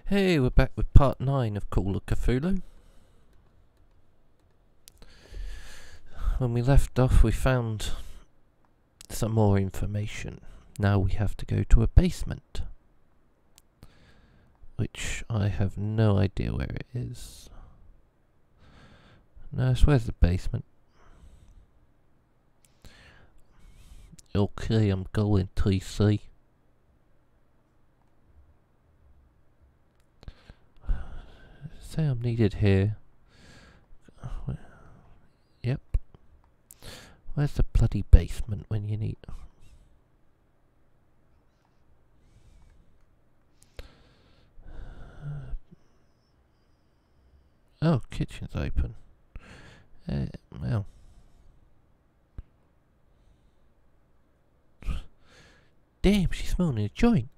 Hey, we're back with part 9 of Call of Cthulhu. When we left off, we found some more information. Now we have to go to a basement, which I have no idea where it is. Nurse, where's the basement? Okay, I'm going, TC. Say I'm needed here. Yep. Where's the bloody basement when you need... Oh, kitchen's open. Well. Damn, she's smelling a joint.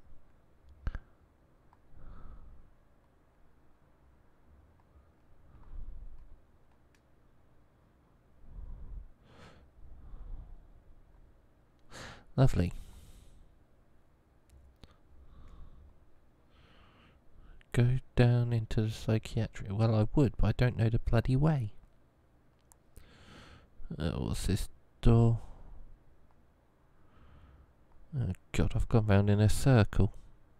Lovely. Go down into the psychiatric. Well, I would, but I don't know the bloody way. What's this door? Oh god, I've gone round in a circle.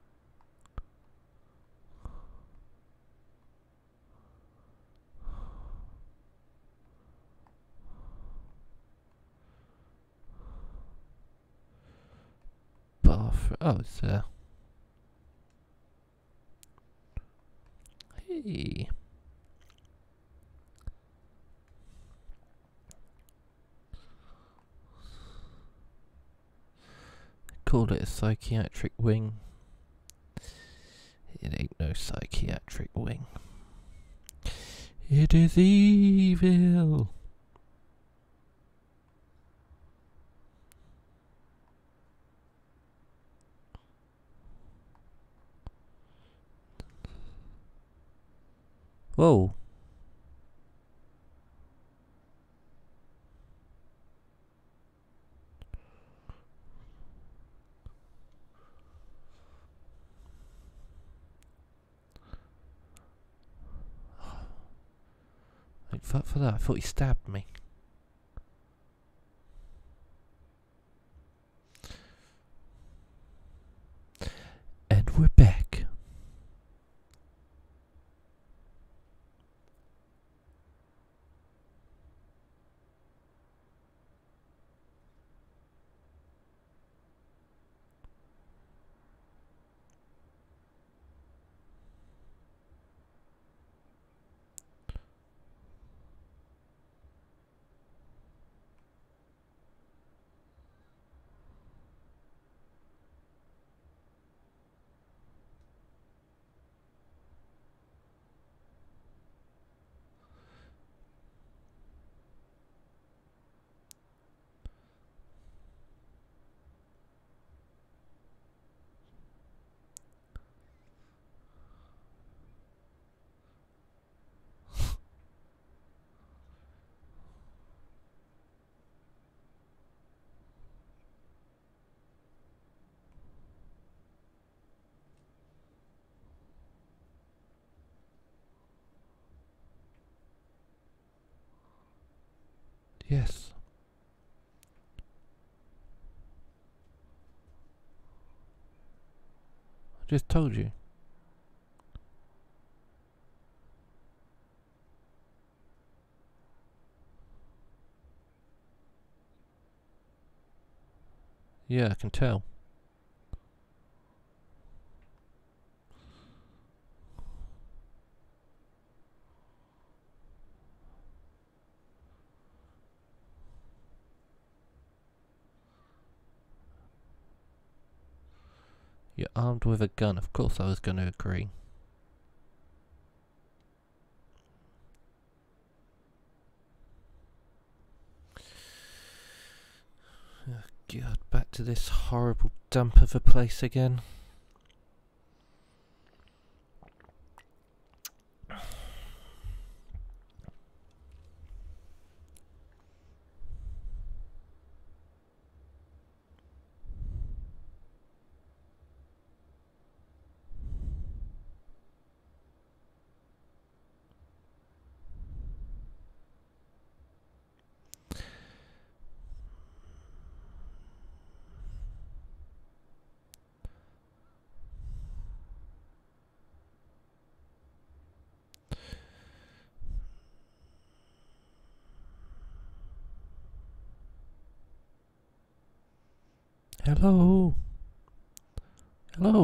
Bathroom. Oh, it's there. Hey. Call it a psychiatric wing. It ain't no psychiatric wing. It is evil. Whoa. Like, fuck for that. I thought he stabbed me. And we're back. Yes. I just told you. Yeah, I can tell. You're armed with a gun. Of course I was going to agree. Oh god, back to this horrible dump of a place again. Hello? Hello?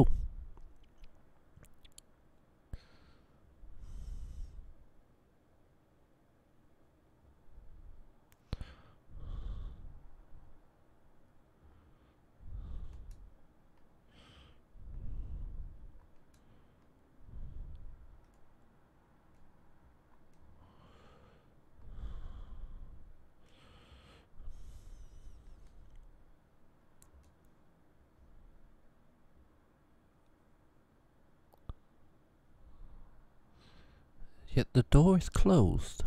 Yet the door is closed.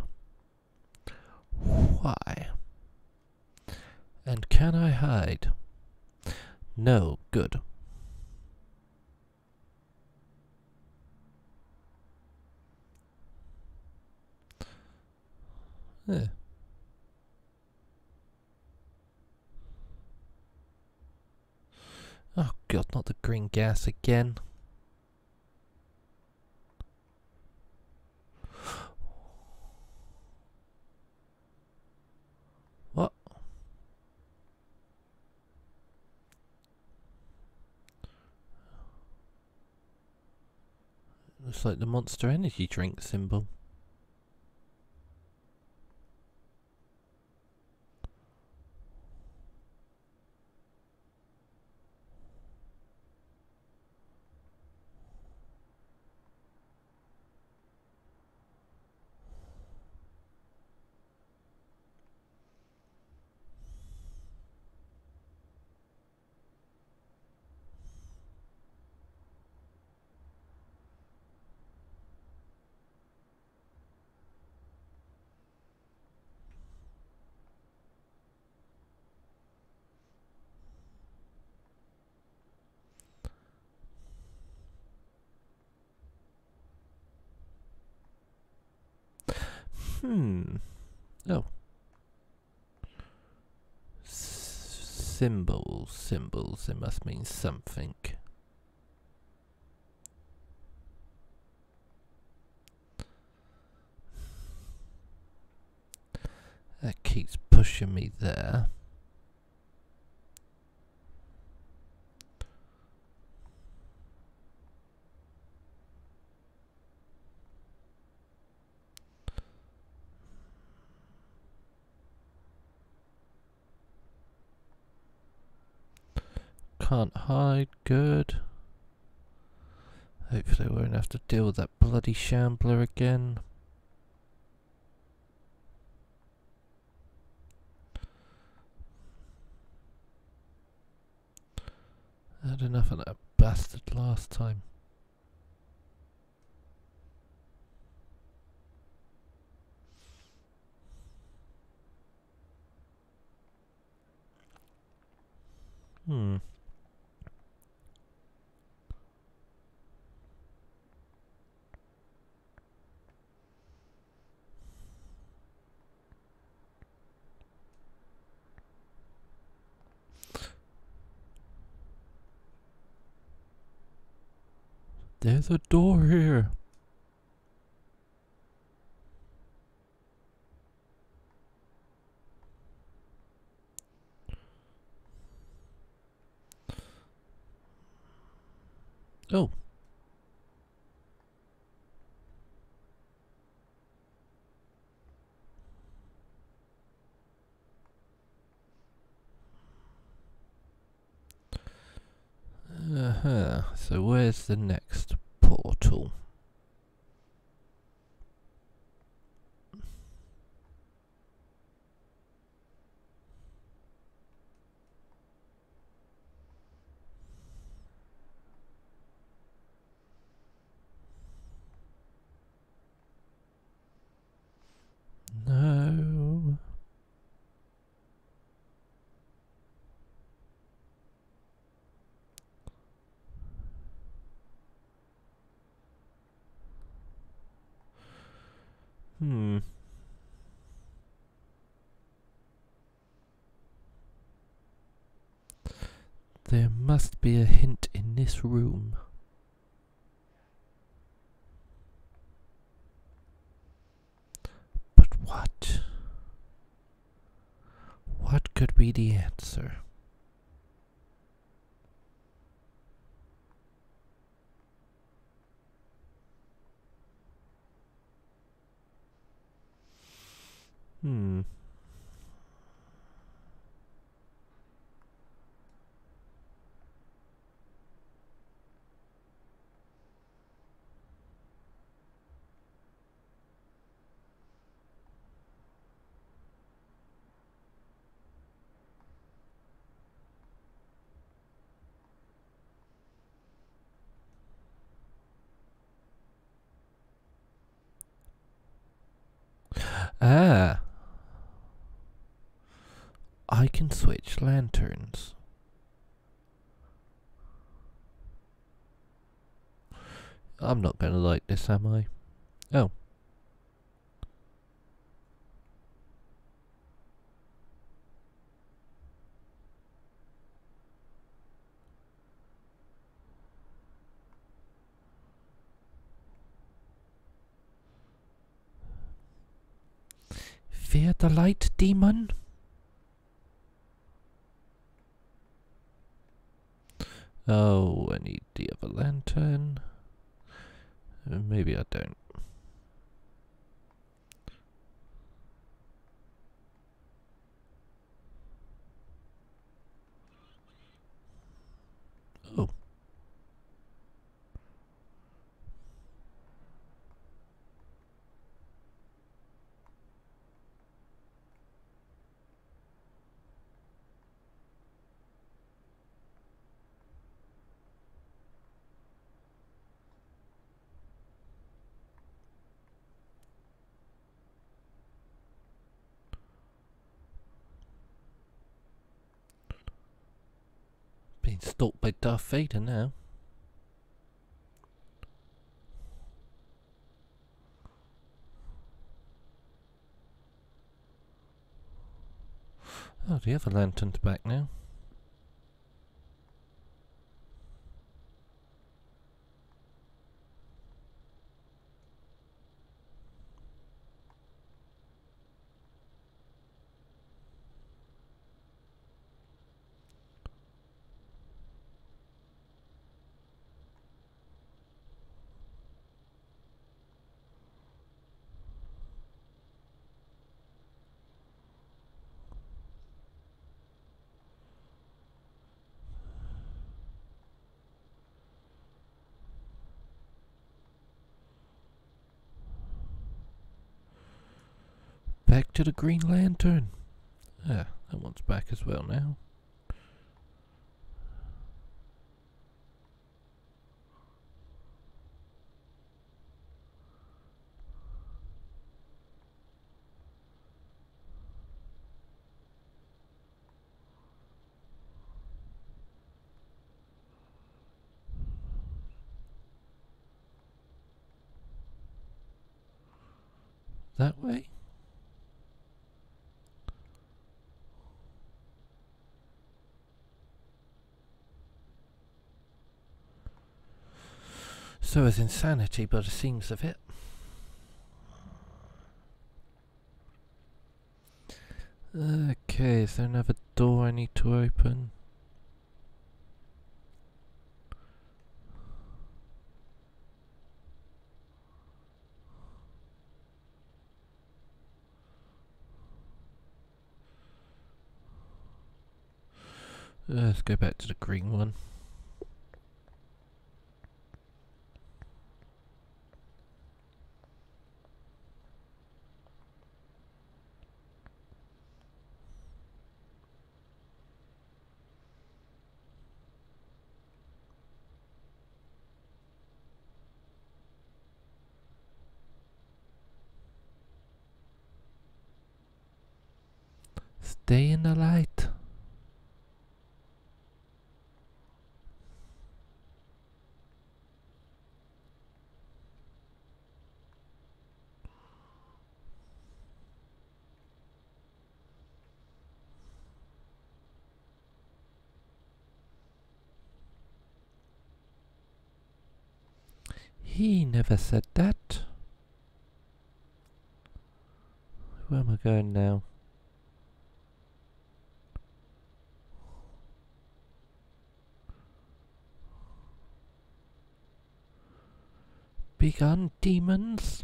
Why? And can I hide? No, good. Eh. Oh god, not the green gas again. What? Looks like the Monster Energy drink symbol. Oh. Symbols, it must mean something. That keeps pushing me there. Can't hide, good. Hopefully I won't have to deal with that bloody shambler again. I had enough of that bastard last time. There's a door here. Oh. So where's the next portal? No. There must be a hint in this room. But what? What could be the answer? Ah, I can switch lanterns. I'm not gonna like this, am I? Oh. Fear the light, demon? Oh, I need the other lantern. Maybe I don't. Oh. Being stalked by Darth Vader now. Oh, the other lantern's back now. Back to the Green Lantern. Ah, that one's back as well now. That way? So is insanity by the seams of it. Okay, is there another door I need to open? Let's go back to the green one. Stay in the light. He never said that. Where am I going now? Begone, demons!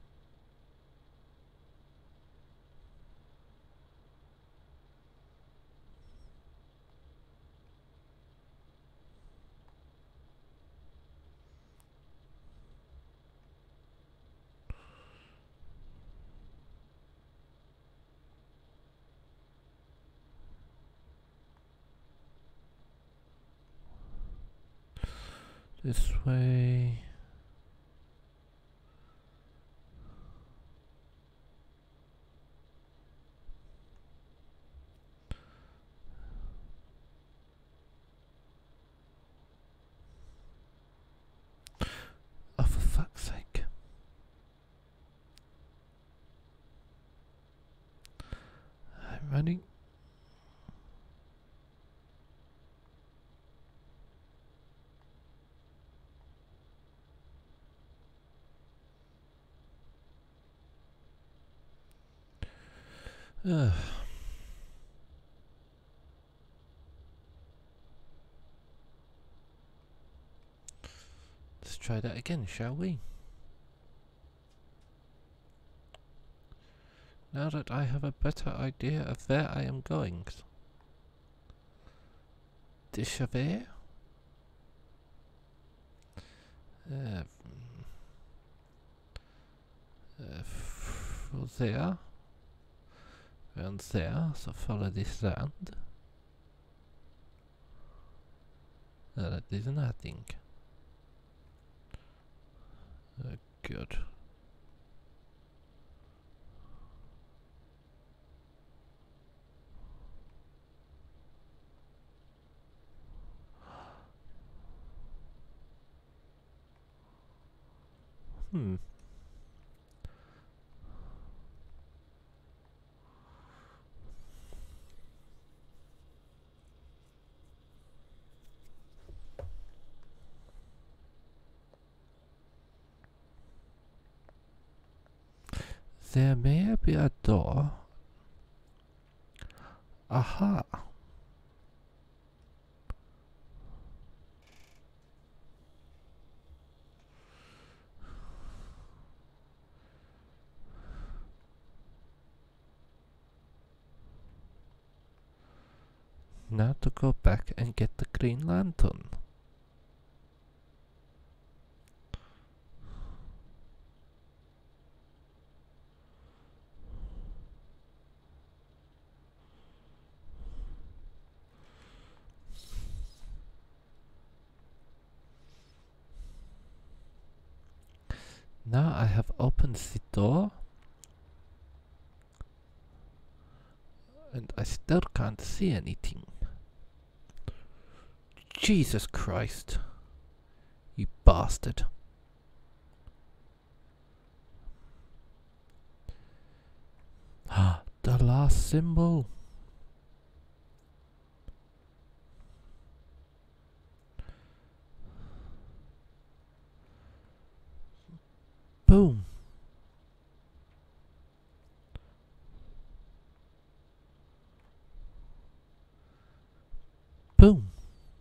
This way. Let's try that again, shall we? Now that I have a better idea of where I am going. Dishaver? There. Around there, so follow this round. That is nothing. Good. There may be a door. Aha! Now to go back and get the Green Lantern. Now I have opened the door. And I still can't see anything. Jesus Christ. You bastard. The last symbol. Boom. Boom.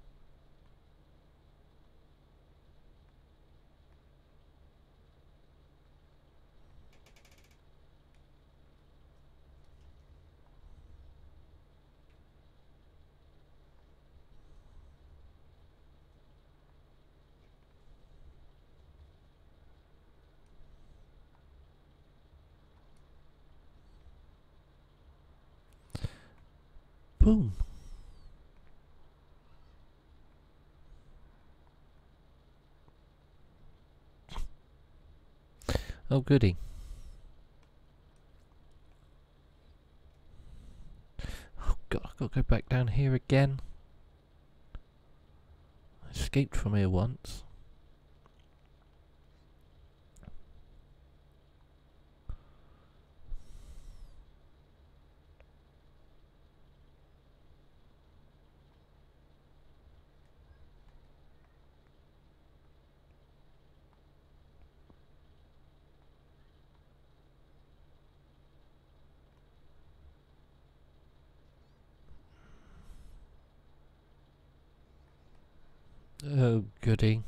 Boom. Oh goody. Oh god, I've got to go back down here again. I escaped from here once. Oh goody.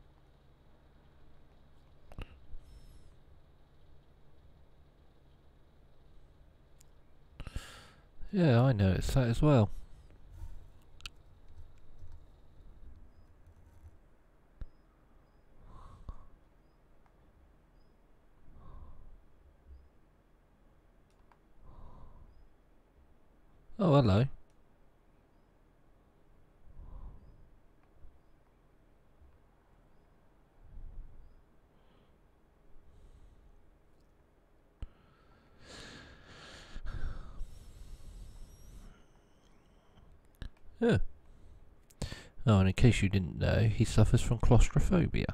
Yeah, I noticed that as well. Oh, hello. Yeah. Oh, and in case you didn't know, he suffers from claustrophobia.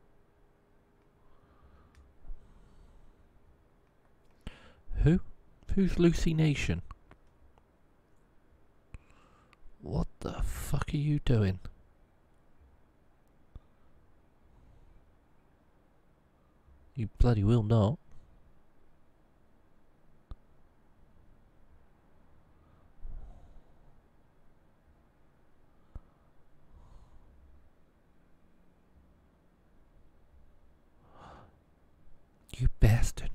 Who? Who's Lucy Nation? What the fuck are you doing? You bloody will not. You bastard.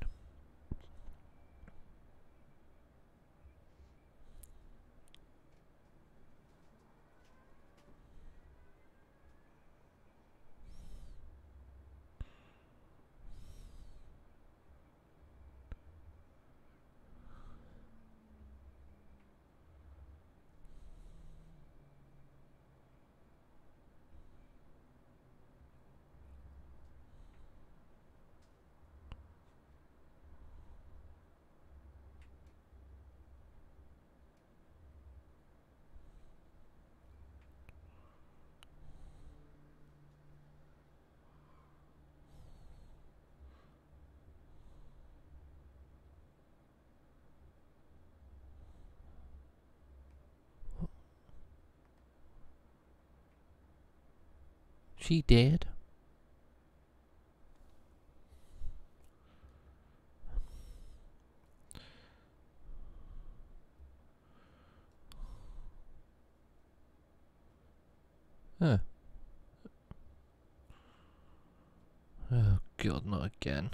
She dead? Huh. Oh god, not again.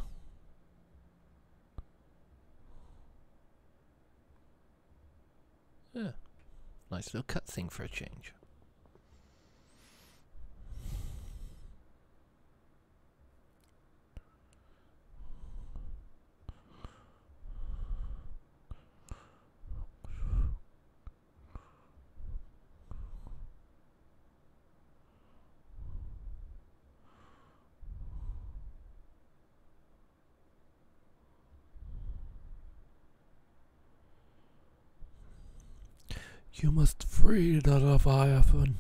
Yeah. Nice little cutscene for a change. You must free the Leviathan.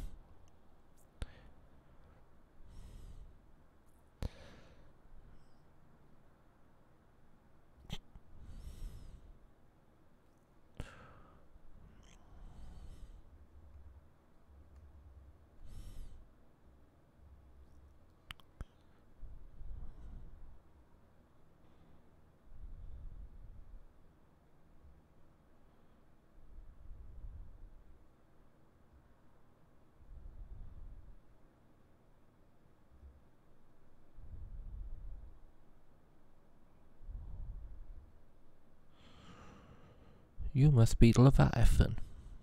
You must be Leviathan.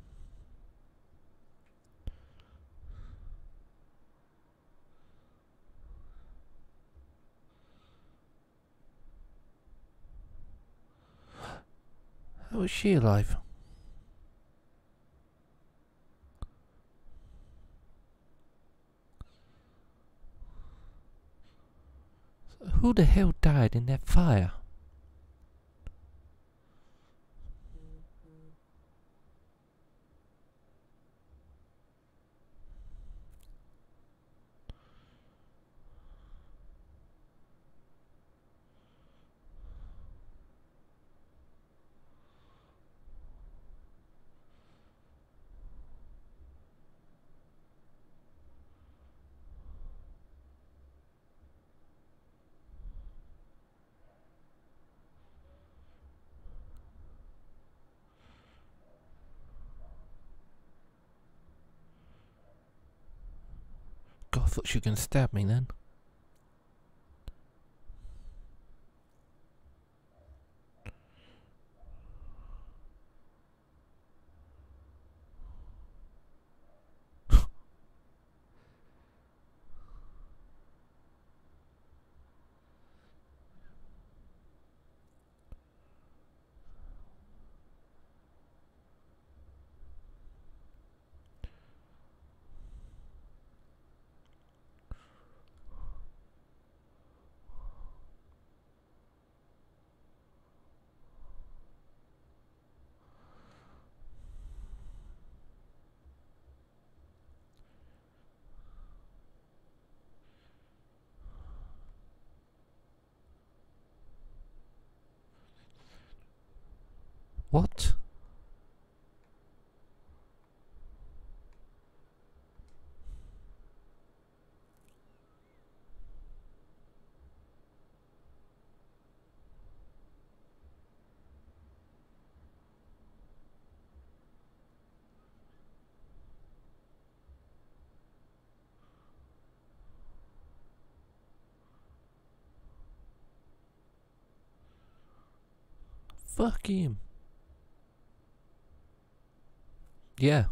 How is she alive? Who the hell died in that fire? God, I thought she was going to stab me then. What? Fuck him. Yeah.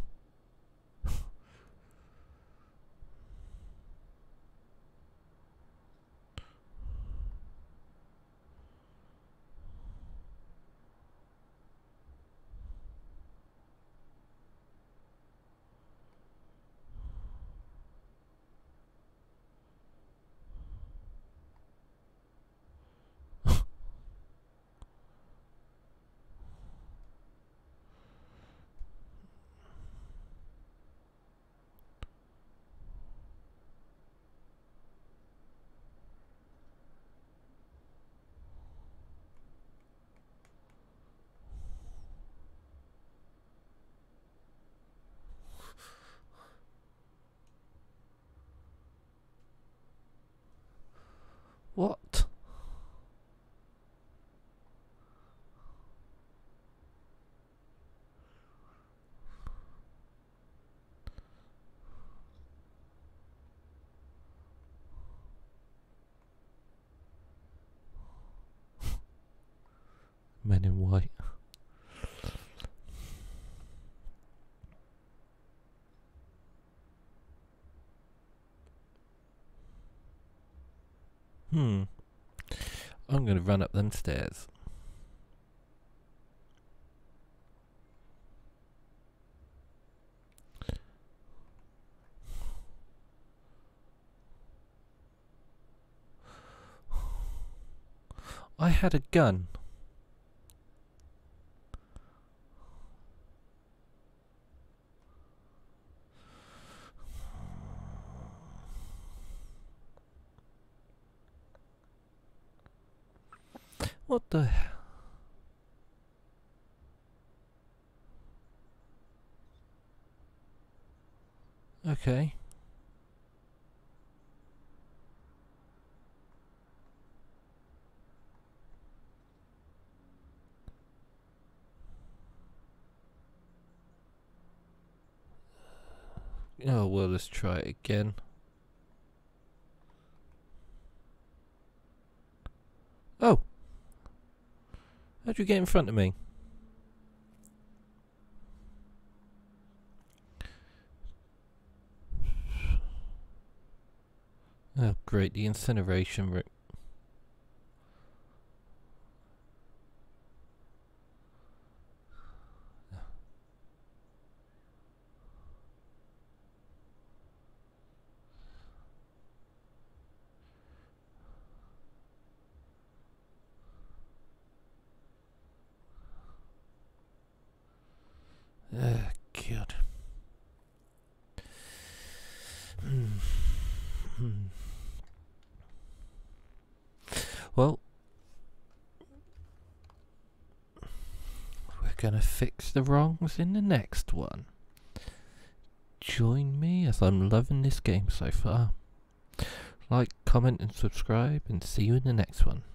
What? Men in white. I'm gonna run up them stairs. I had a gun. What the hell? Okay. Oh, well, let's try it again. Oh! How'd you get in front of me? Oh, great, the incineration room. God. Well, we're gonna fix the wrongs in the next one. Join me as I'm loving this game so far. Like, comment and subscribe, and see you in the next one.